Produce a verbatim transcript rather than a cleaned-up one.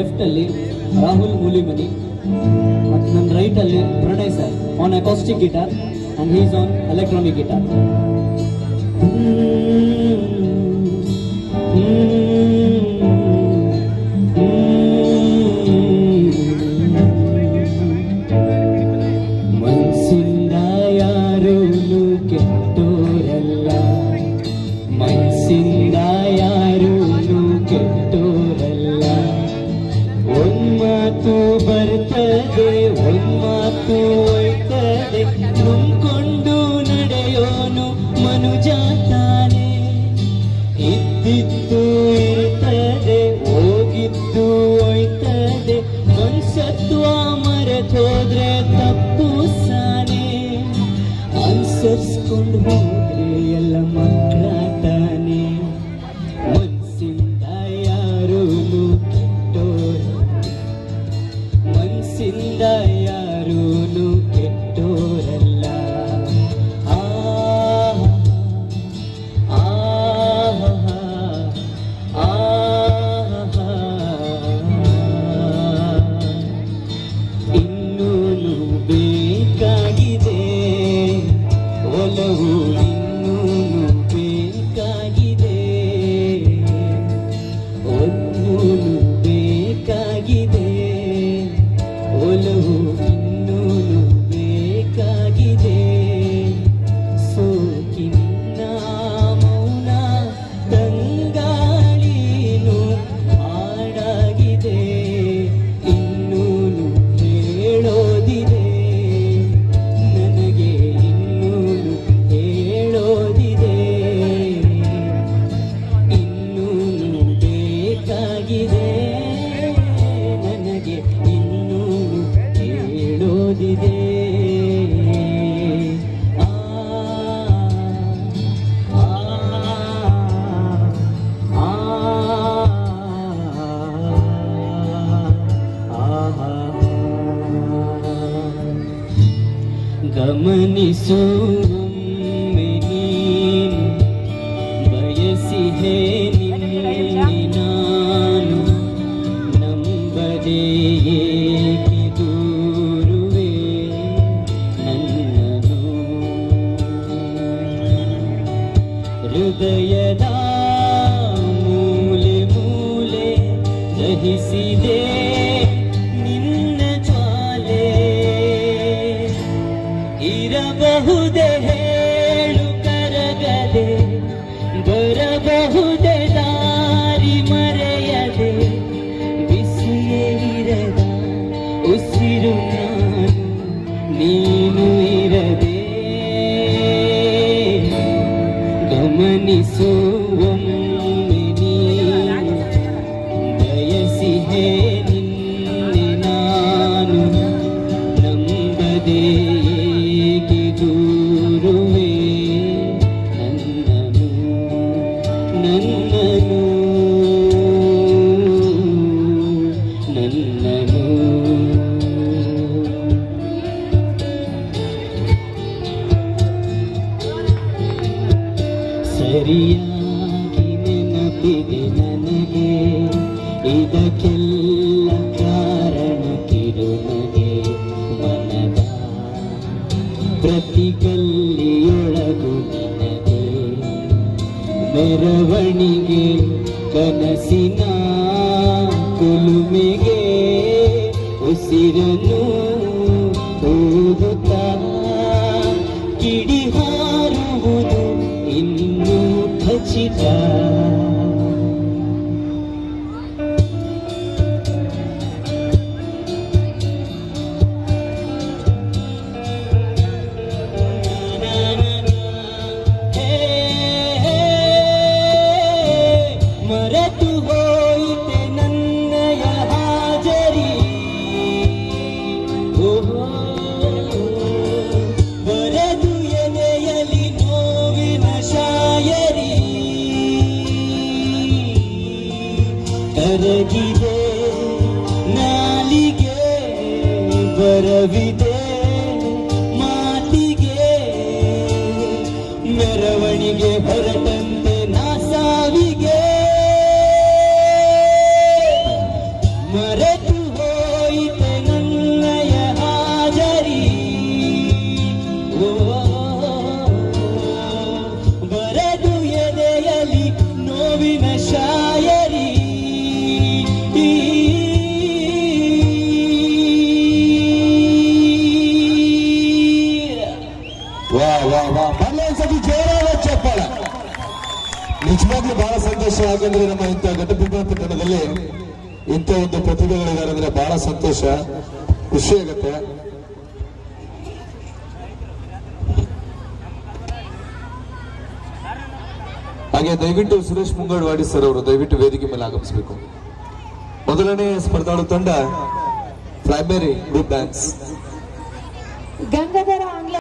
Left ಅಲ್ಲಿ ರಾಹುಲ್ ಮೂಲಿಮನಿ ಮತ್ತು ನನ್ನ ರೈಟ್ ಅಲ್ಲಿ Pranay sir on acoustic guitar and he's on electronic guitar. ಮನ್ಸಿಂದ ಯಾರೂ ಕೆಟ್ಟೋರಲ್ಲ, ಮನ್ಸಿಂದ ಯಾರೂ ಕೆಟ್ಟೋರಲ್ಲ. ಒಂದ್ಮಾತು ಬರ್ತದೆ ಒಂದ್ಮಾತು ಹೋಯ್ತದೆ, ನುಂಕೊಂಡು ನಡೆಯೋನು ಮನುಜ ತಾನೆ. ಇದ್ದಿದ್ದು ಇರ್ತದೆ ಹೋಗಿದ್ದು ಹೋಯ್ತದೆ, ಮನ್ಸತ್ವ ಮರೆತೋದ್ರೆ ತಪ್ಪು ಸಾನೆ. ಅನ್ಸರ್ಸ್ಕೊಂಡು ಹೋದ್ರೆ ಎಲ್ಲ ಮಾತ್ರ ತಾನೆ. ಮನ್ಸಿಂದ ಯಾರೂ ಕೆಟ್ಟೋರ, ಮನ್ಸಿಂದ ಯಾರೂ ಕೆಟ್ಟೋರಲ್ಲ. ಆ ಆ ಆ ಇನ್ನೂನು ಬೇಕಾಗಿದೆ ಒಲವು, ಇನ್ನೂನು ಬೇಕಾಗಿದೆ ಒನ್ನೂನು ಬೇಕಾಗಿದೆ ಒಲವು, ಇನ್ನೂನು ಬೇಕಾಗಿದೆ. ಸೋಕಿನ ಮೌನ ತಂಗಾಳಿನು ಹಾಡಾಗಿದೆ, ಇನ್ನೂನು ಹೇಳೋದಿದೆ ನನಗೆ, ಇನ್ನೂನು ಹೇಳೋದಿದೆ, ಇನ್ನೂನು ಬೇಕಾಗಿದೆ ನನಗೆ, ಇನ್ನೂನು ಹೇಳೋದಿದೆ. ಆ ಆ ಆ ಗಮನಿಸುವೊಮ್ಮೆ ನೀನು ಬಯಸಿಹೆ ನಿನ್ನೆ ನಾನು, ನಂಬದೆ ಏಕೆ ದೂರುವೆ ನನ್ನನು. ಹೃದಯದ ಮೂಲೆ ಮೂಲೆ ದಹಿಸಿದೆ ನಿನ್ನ ಜ್ವಾಲೆ, ಇರಬಹುದೇ ಹೇಳು ಕರಗದೆ, ಬರಬಹುದೇ ದಾರಿ ಮರೆಯದೆ. ಬಿಸಿಯೇ ಇರದ ಉಸಿರು ನಾನು ನೀನು ಇರದೆ. ಗಮನಿಸುವೊಮ್ಮೆ ನೀನು ಬಯಸಿಹೆ ನಿನ್ನೆ ನಾನು, ನಂಬದೆ ಏಕೆ ದೂರುವೆ ನನ್ನನು ನನ್ನನು ನನ್ನನು. ಸರಿಯಾಗಿ ನೆನಪಿದೆ ನನಗೆ, ಇದಕ್ಕೆಲ್ಲ ಕಾರಣ ಕಿರುನಗೆ. ಮನದ ಪ್ರತಿ ಗಲ್ಲಿಯೊಳಗು ನಿನಗೆ ಮೆರವಣಿಗೆ, ಕನಸಿನ ಕುಲುಮೆಗೆ ಉಸಿರನ್ನು ಊದುತ್ತಾ ಕಿಡಿ ಹಾರುವುದು ಇನ್ನೂ ಖಚಿತ. ಮರೆತು ಹೋಯಿತೆ ನನ್ನಯ ಹಾಜರಿ, ಓಹೋ ಬರೆದು ಎದೆಯಲಿ ನೋವಿನ ಶಾಯರಿ. ಕರಗಿದೆ ನಾಲಿಗೆ ಬರವಿದೆ ಮಾತಿಗೆ, ಮೆರವಣಿಗೆ ಹೊರಟಂತೆ ನಾ ಸಾವಿಗೆ. ಮರ ನಿಜವಾಗ್ಲೂ ಬಹಳ ಸಂತೋಷ. ಯಾಕಂದ್ರೆ ನಮ್ಮ ಇಂಥ ಘಟಪ್ರಭಾ ಪಟ್ಟಣದಲ್ಲಿ ಇಂಥ ಒಂದು ಪ್ರತಿಭೆಗಳಿದ್ದಾರೆ ಅಂದ್ರೆ ಬಹಳ ಸಂತೋಷ, ಖುಷಿ ಆಗುತ್ತೆ. ಹಾಗೆ ದಯವಿಟ್ಟು ಸುರೇಶ್ ಮುಂಗಡವಾಡಿ ಸರ್ ಅವರು ದಯವಿಟ್ಟು ವೇದಿಕೆ ಮೇಲೆ ಆಗಮಿಸಬೇಕು. ಮೊದಲನೇ ಸ್ಪರ್ಧಾಳು ತಂಡ ಪ್ರೈಮರಿ ಗ್ರೂಪ್ ಡ್ಯಾನ್ಸ್ ಗಂಗಾಧರ